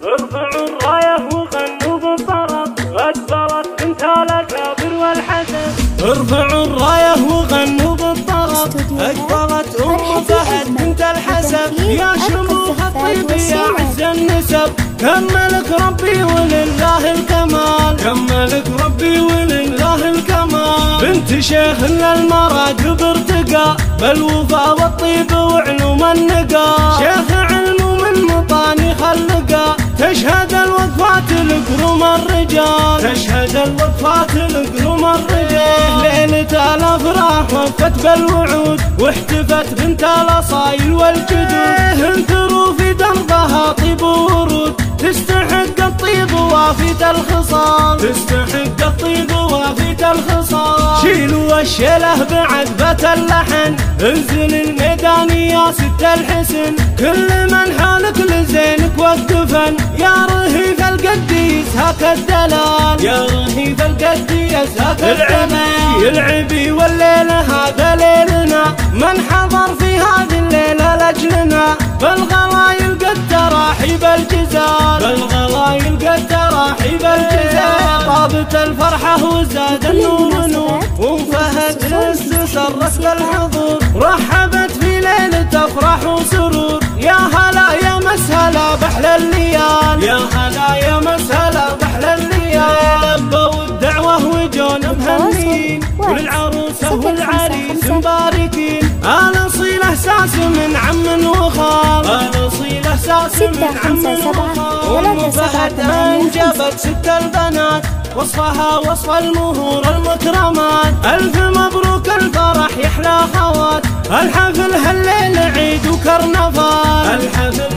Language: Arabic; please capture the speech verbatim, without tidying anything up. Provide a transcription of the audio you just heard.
ارفعوا الراية وغنوا بالطرب، أكبرت بنت الأكابر والحسن. ارفعوا الراية وغنوا بالطرب، أكبرت أم فهد بنت الحسن. يا شموخ الطيب يا عز النسب، كملك ربي ولله الكمال، كملك ربي ولله الكمال. بنت شيخ للمراد بارتقاء، بالوفا والطيب وعلوم النقا. شيخ علم من مطاني خلقا، تشهد الوقفات القروم الرجال، تشهد الوقفات القروم الرجال. ليلة الافراح وفت بالوعود، واحتفت بنت الاصايل والجدود. انثروا في دربها طيب ورود، تستحق الطيب وافية الخصال، تستحق الطيب وافية الخصال. شيلوا الشيله بعذبة اللحن، انزل الميدان يا ست الحسن. كل من حالك لزينك وقفن، يا رهيف القديس هاك الدلال، يا رهيف القديس هاك الدلال. العبي والليلة هذا ليلنا، من حضر في هذه الليلة لأجلنا. بالغلايل قد تراحي بالجزال، بالغلايل قد تراحي بالجزال. طابت الفرحة وزاد النور نور، وفهد لسس الرسل الحضور. رحبت في ليلة افراح وسرور، يا هلا يا مسهلا بحلى الليال، يا هلا يا مسهلا بحلى الليال. لبوا الدعوة وجون مهنين، وللعروسة والعريس مباركين. آل صيلة ساس من عم وخال، آل صيلة ساس من عم وخال. أم فهد أنجبت ست البنات، وصفها وصف المهور المكرمات. ألف مبروك الفرح يحلى خوات، الحفل هالليل عيد وكرنفال، الحفل